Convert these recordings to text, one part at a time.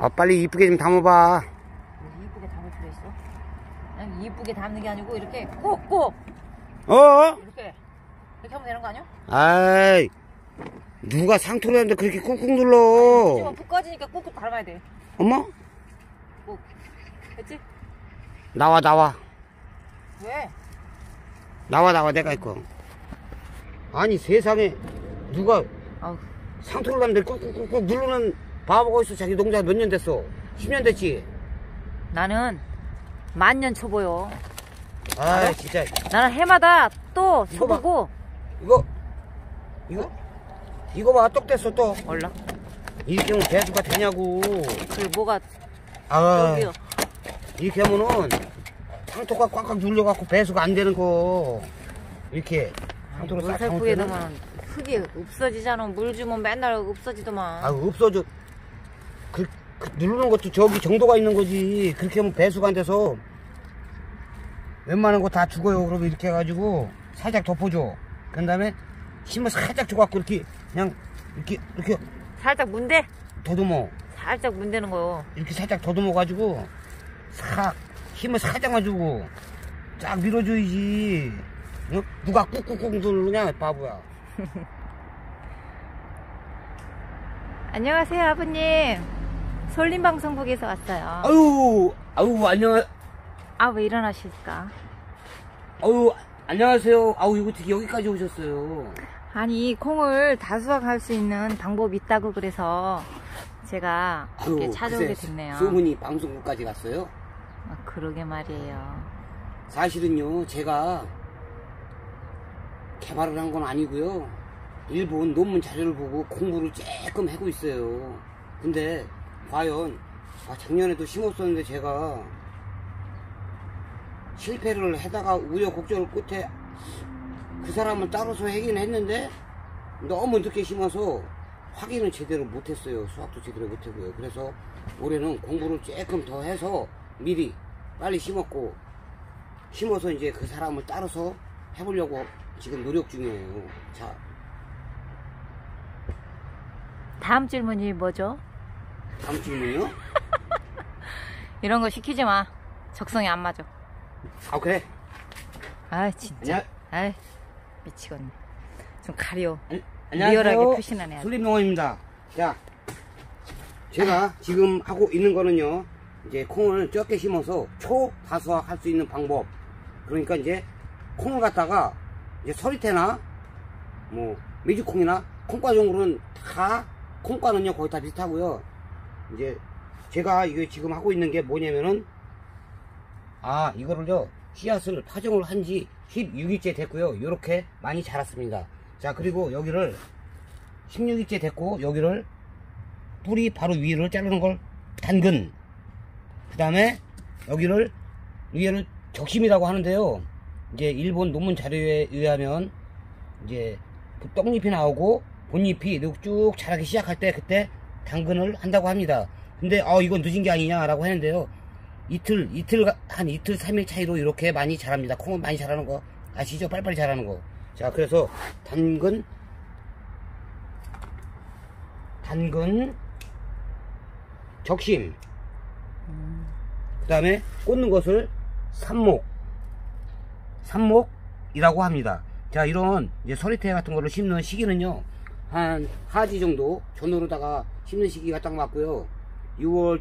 아, 빨리 이쁘게 좀 담아봐. 이쁘게 담을 필요 있어? 그냥 이쁘게 담는 게 아니고 이렇게 꾹꾹 이렇게 하면 되는 거 아니야? 아이, 누가 상토를 하는데 그렇게 꾹꾹 눌러. 지금 푹 꺼지니까 꾹꾹 닮아야 돼. 어머? 꾹. 됐지? 나와. 왜? 나와, 내가 있고. 아니, 세상에, 누가 아우. 상토를 하는데 꾹꾹 누르는 바보가 있어. 자기 농사 몇 년 됐어? 10년 됐지? 나는 만년 초보요. 아, 진짜. 나는 해마다 또 초보고. 이거 봐, 떡 됐어, 떡. 몰라. 이렇게 하면 배수가 되냐고. 그게 뭐가, 아, 여기요. 이렇게 하면은 상토가 꽉꽉 눌려갖고 배수가 안 되는 거. 이렇게 상토로 싹 물살포에 담으면 넣으면 흙이 없어지잖아. 물 주면 맨날 없어지더만. 아, 없어져. 그 누르는 것도 저기 정도가 있는 거지. 그렇게 하면 배수가 안 돼서 웬만한 거 다 죽어요. 그러면 이렇게 해가지고 살짝 덮어줘. 그 다음에 힘을 살짝 줘갖고 이렇게 그냥 이렇게 살짝 문대? 더듬어. 살짝 문대는 거요. 이렇게 살짝 더듬어가지고 싹 힘을 살짝만 주고 쫙 밀어줘야지. 어? 누가 꾹꾹꾹 누르냐, 바보야. 안녕하세요, 아버님. 솔림방송국에서 왔어요. 아유, 아, 왜 일어나실까? 안녕하세요. 이거 어떻게 여기까지 오셨어요? 아니, 콩을 다수확할 수 있는 방법이 있다고 그래서 제가 이렇게 찾아오게 됐네요. 소문이 방송국까지 갔어요? 아, 그러게 말이에요. 사실은요, 제가 개발을 한 건 아니고요. 일본 논문 자료를 보고 공부를 조금 하고 있어요. 근데 과연 작년에도 심었었는데 제가 실패를 하다가 우여곡절 끝에 그 사람을 따라서 하긴 했는데 너무 늦게 심어서 확인은 제대로 못했어요. 수확도 제대로 못하고요. 그래서 올해는 공부를 조금 더 해서 미리 빨리 심어서 이제 그 사람을 따라서 해보려고 지금 노력 중이에요. 자, 다음 질문이 뭐죠? 다음 질문이요? 이런 거 시키지 마. 적성에 안 맞아. 그래. 아, 진짜. 아이, 미치겠네. 좀 가려. 안녕하세요. 리얼하게 표시나 해야 돼. 솔림농원입니다. 자, 제가 지금 하고 있는 거는요, 이제 콩을 적게 심어서 초다수화 할 수 있는 방법. 그러니까 이제 콩을 갖다가 이제 서리태나 뭐 메주콩이나 콩과종으로는 다, 콩과는요 거의 다 비슷하고요. 이제 제가 이거 지금 하고 있는 게 뭐냐면은, 이거를요 씨앗을 파종을 한 지 16일째 됐고요. 이렇게 많이 자랐습니다. 자, 그리고 여기를 16일째 됐고, 여기를 뿌리 바로 위를 자르는 걸 단근, 그 다음에 여기를 위에를 적심이라고 하는데요. 이제 일본 논문 자료에 의하면 이제 떡잎이 나오고 본잎이 쭉 자라기 시작할 때 그때 당근을 한다고 합니다. 근데 이건 늦은 게 아니냐라고 하는데요. 한 이틀 3일 차이로 이렇게 많이 자랍니다. 콩은 많이 자라는 거 아시죠? 빨리빨리 자라는 거. 자, 그래서 당근, 적심, 그 다음에 꽂는 것을 삽목이라고 합니다. 자, 이런 이제 서리태 같은 거를 심는 시기는요, 한 하지 정도 전후로다가 심는 시기가 딱 맞고요. 6월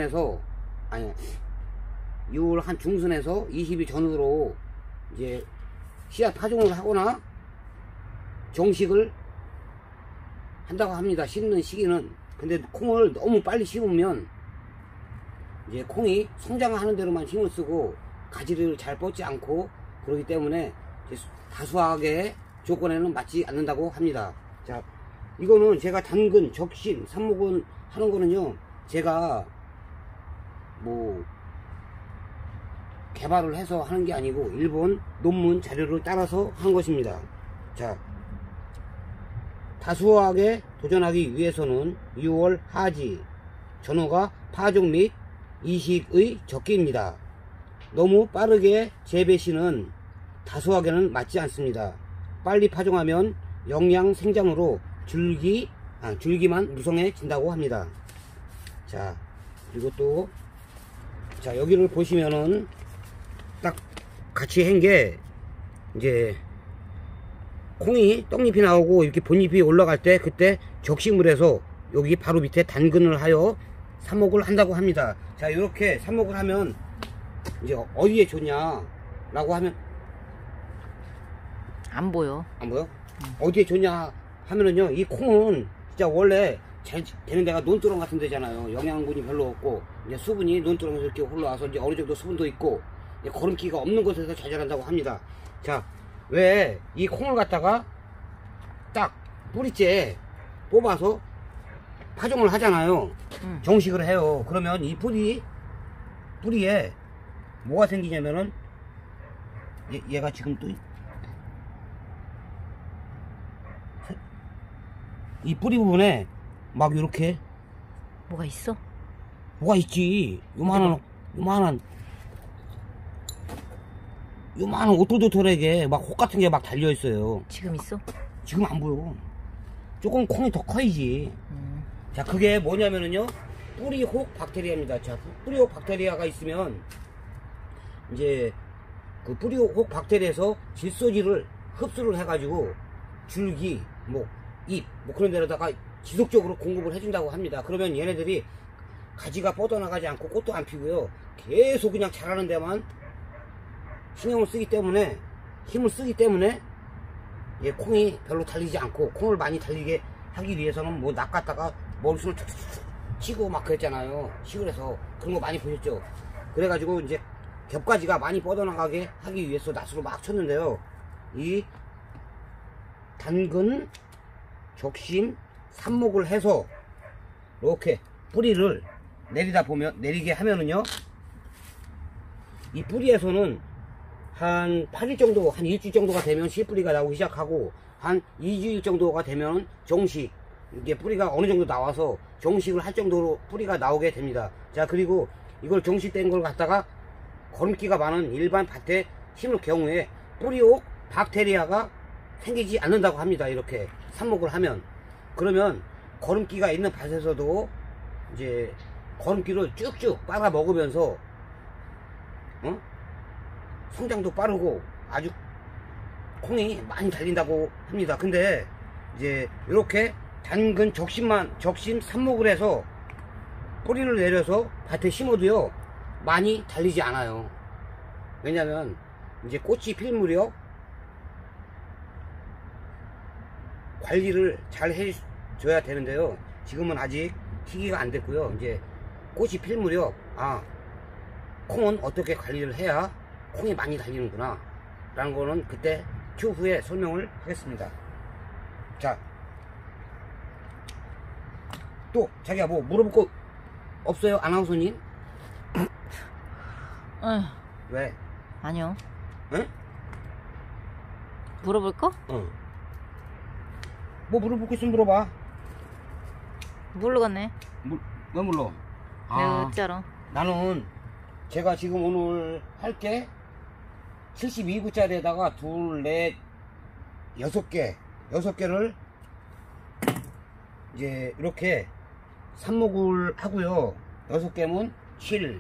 한 중순에서 20일 전후로 이제 씨앗 파종을 하거나 정식을 한다고 합니다. 심는 시기는. 근데 콩을 너무 빨리 심으면 이제 콩이 성장하는 대로만 힘을 쓰고 가지를 잘 뻗지 않고 그러기 때문에 다수하게 조건에는 맞지 않는다고 합니다. 자, 이거는 제가 당근, 적심, 삽목은 하는 거는요, 제가 뭐 개발을 해서 하는 게 아니고 일본 논문 자료를 따라서 한 것입니다. 자, 다수하게 도전하기 위해서는 6월 하지 전후가 파종 및 이식의 적기입니다. 너무 빠르게 재배시는 다수하게는 맞지 않습니다. 빨리 파종하면 영양 생장으로 줄기만 무성해진다고 합니다. 자, 그리고 또, 자, 여기를 보시면은, 딱 같이 한 게, 이제, 콩이 떡잎이 나오고 이렇게 본잎이 올라갈 때, 그때 적심물에서 여기 바로 밑에 당근을 하여 삽목을 한다고 합니다. 자, 이렇게 삽목을 하면, 이제 어디에 좋냐라고 하면, 안 보여. 안 보여? 어디에 좋냐 하면은요, 이 콩은 진짜 원래 잘 되는 데가 논두렁 같은 데잖아요. 영양분이 별로 없고, 이제 수분이 논두렁에서 이렇게 흘러와서 이제 어느 정도 수분도 있고, 이제 거름기가 없는 곳에서 잘 자란다고 합니다. 자, 왜 이 콩을 갖다가 딱 뿌리째 뽑아서 파종을 하잖아요. 정식을 해요. 그러면 이 뿌리에 뭐가 생기냐면은, 얘가 지금 또, 이 뿌리 부분에 막 이렇게 뭐가 있어? 뭐가 있지. 요만한 오토도토하게 막 혹 같은 게 막 달려 있어요. 지금 있어? 지금 안 보여. 조금 콩이 더 커야지. 자, 그게 뭐냐면은요, 뿌리혹 박테리아입니다. 자, 뿌리혹 박테리아가 있으면 이제 그 뿌리혹 박테리아에서 질소지를 흡수를 해가지고 줄기, 잎, 그런 데로다가 지속적으로 공급을 해준다고 합니다. 그러면 얘네들이 가지가 뻗어나가지 않고 꽃도 안 피고요. 계속 그냥 자라는 데만 신경을 쓰기 때문에, 힘을 쓰기 때문에, 얘 콩이 별로 달리지 않고, 콩을 많이 달리게 하기 위해서는 뭐 낚았다가 머리수를 툭툭툭 치고 막 그랬잖아요. 시골에서. 그런 거 많이 보셨죠? 그래가지고 이제 겹가지가 많이 뻗어나가게 하기 위해서 낫으로 막 쳤는데요. 이 당근, 적심, 삽목을 해서 이렇게 뿌리를 내리게 하면은요, 이 뿌리에서는 한 8일 정도, 한 일주일 정도가 되면 씨뿌리가 나오기 시작하고, 한 2주일 정도가 되면 정식, 이게 뿌리가 어느 정도 나와서 정식을 할 정도로 뿌리가 나오게 됩니다. 자, 그리고 이걸 정식된 걸 갖다가 거름기가 많은 일반 밭에 심을 경우에 뿌리옥 박테리아가 생기지 않는다고 합니다. 이렇게 삽목을 하면. 그러면 거름기가 있는 밭에서도 이제 거름기를 쭉쭉 빨아 먹으면서 성장도 빠르고 아주 콩이 많이 달린다고 합니다. 근데 이제 이렇게 당근 적심 삽목을 해서 뿌리를 내려서 밭에 심어도요, 많이 달리지 않아요. 왜냐면 이제 꽃이 필 무렵 관리를 잘 해줘야 되는데요. 지금은 아직 시기가 안 됐고요. 이제 꽃이 필 무렵, 콩은 어떻게 관리를 해야 콩이 많이 달리는구나 라는 거는 그때 추후에 설명을 하겠습니다. 자, 또 자기야 뭐 물어볼 거 없어요? 아나운서님? 왜? 아니요. 응? 물어볼 거? 뭐 물어볼 거 있으면 물어봐. 모르겠네. 왜 물러? 내가 어쩌러. 나는 제가 지금 오늘 할게 72구짜리에다가 둘, 넷, 6개를 이제 이렇게 삽목을 하고요. 6개면 7,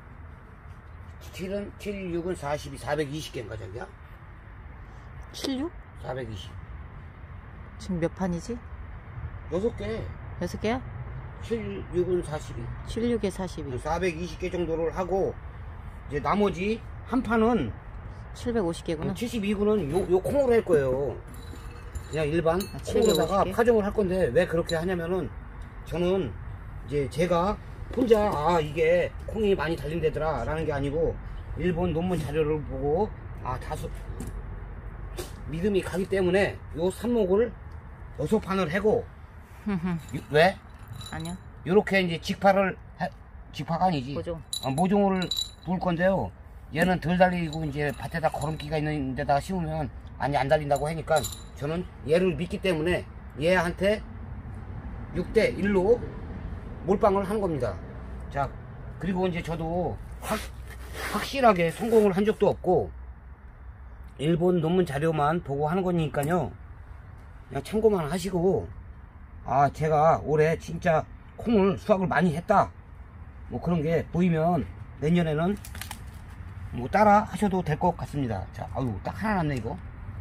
6은 42, 420개인가 자기야? 76? 420. 지금 몇 판이지? 6개. 6개야? 7, 6은 42. 76에 42. 420개 정도를 하고, 이제 나머지 한 판은 750개구나. 72구는 요 콩으로 할 거예요. 그냥 일반 콩으로다가 750개? 파종을 할 건데, 왜 그렇게 하냐면은, 저는 이제 제가 혼자 이게 콩이 많이 달린다더라 라는 게 아니고, 일본 논문 자료를 보고 다소 믿음이 가기 때문에 요 삽목을 6판을 하고, 왜? 아니요. 요렇게 이제 직파가 아니지. 모종을 부을 건데요. 얘는 덜 달리고 이제 밭에다 거름기가 있는 데다가 심으면 많이 안 달린다고 하니까 저는 얘를 믿기 때문에 얘한테 6대 1로 몰빵을 한 겁니다. 자, 그리고 이제 저도 확실하게 성공을 한 적도 없고, 일본 논문 자료만 보고 하는 거니까요. 그냥 참고만 하시고, 제가 올해 진짜 콩을 수확을 많이 했다 뭐 그런 게 보이면 내년에는 뭐 따라 하셔도 될 것 같습니다. 자, 아유, 딱 하나 남네, 이거.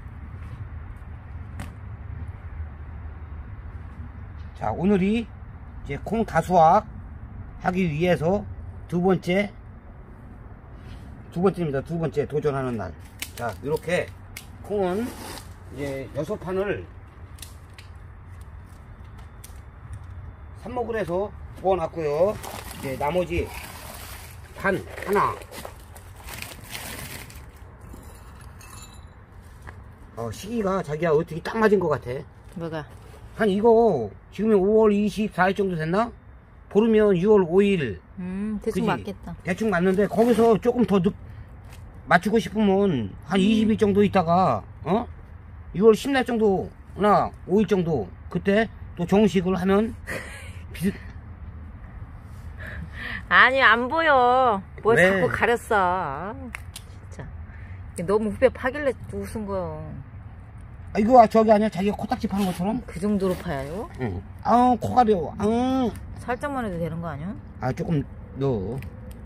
자, 오늘이 이제 콩 다수확 하기 위해서 두 번째입니다. 두 번째 도전하는 날. 자, 이렇게 콩은 이제 6판을 삽목을 해서 부어놨고요. 이제 나머지 판 하나. 시기가 자기야 어떻게 딱 맞은 것 같아. 뭐가? 한 이거 지금 5월 24일 정도 됐나? 보르면 6월 5일. 대충 그지? 맞겠다. 대충 맞는데 거기서 조금 더 맞추고 싶으면 한 20일 정도 있다가 6월 10날 정도나 5일 정도 그때 또 정식을 하면 아니 안 보여. 뭘 왜? 자꾸 가렸어. 아, 진짜 너무 후배 파길래 웃은 거요. 아, 이거 저기 아니야? 자기가 코딱지 파는 것처럼? 그 정도로 파요? 응. 아, 코가 려워. 살짝만 해도 되는 거 아니야? 아, 조금 넣어.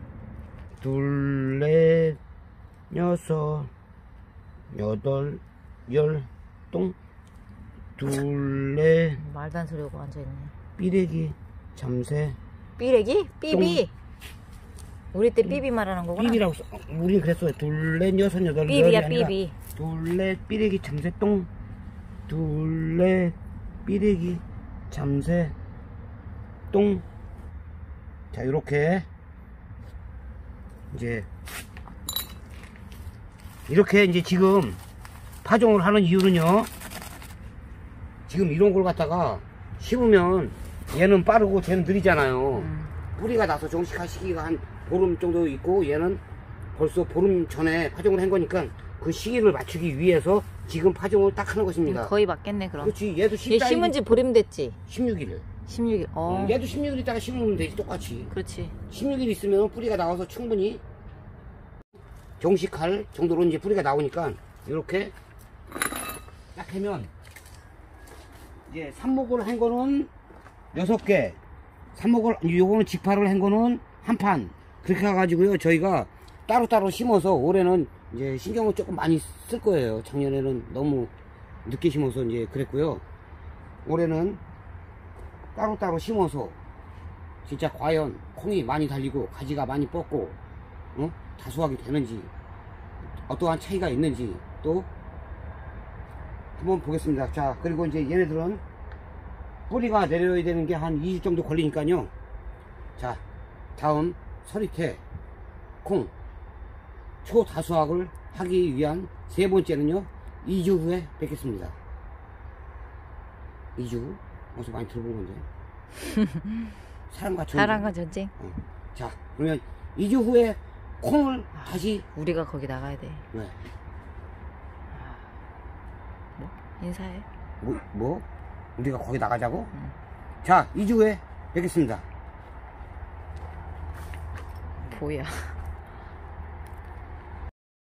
둘, 넷, 여섯, 여덟, 열, 똥. 둘, 넷, 말도 안 소리하고 앉아있네. 삐래기, 잠새. 삐래기? 삐비? 우리 때 삐비 말하는 거구나. 삐비라고 써. 우린 그랬어요. 둘, 넷, 여섯, 여덟, 삐비야 열이 아니라 삐비. 둘, 넷, 삐래기, 잠새, 똥. 둘, 넷, 삐래기, 잠새, 똥. 자, 요렇게 이제 지금 파종을 하는 이유는요, 지금 이런 걸 갖다가 심으면 얘는 빠르고 쟤는 느리잖아요. 뿌리가 나서 정식할 시기가 한 보름 정도 있고 얘는 벌써 보름 전에 파종을 한 거니까 그 시기를 맞추기 위해서 지금 파종을 딱 하는 것입니다. 거의 맞겠네 그럼. 그렇지. 얘도 얘 14일, 심은 지 보름 됐지? 16일. 16일. 얘도 16일 있다가 심으면 되지, 똑같이. 그렇지. 16일 있으면 뿌리가 나와서 충분히 정식할 정도로 이제 뿌리가 나오니까 이렇게 딱 하면 이제 삽목을 한 거는 6개, 삽목을 요거는 직파를 한 거는 한 판. 그렇게 해가지고요, 저희가 따로따로 심어서 올해는 이제 신경을 조금 많이 쓸 거예요. 작년에는 너무 늦게 심어서 이제 그랬고요. 올해는 따로따로 심어서 진짜 과연 콩이 많이 달리고 가지가 많이 뻗고 다수확이 되는지 어떠한 차이가 있는지 또 한번 보겠습니다. 자, 그리고 이제 얘네들은 뿌리가 내려야 되는 게 한 2주 정도 걸리니까요. 자, 다음 서리태 콩 초다수확을 하기 위한 세 번째는요, 2주 후에 뵙겠습니다. 2주 어디서 많이 들어본 건데. 사랑과 전쟁. 자, 그러면 2주 후에 콩을 다시 우리가 거기 나가야 돼. 왜? 뭐? 인사해. 뭐? 우리가 거기 나가자고? 자, 2주 후에 뵙겠습니다. 뭐야.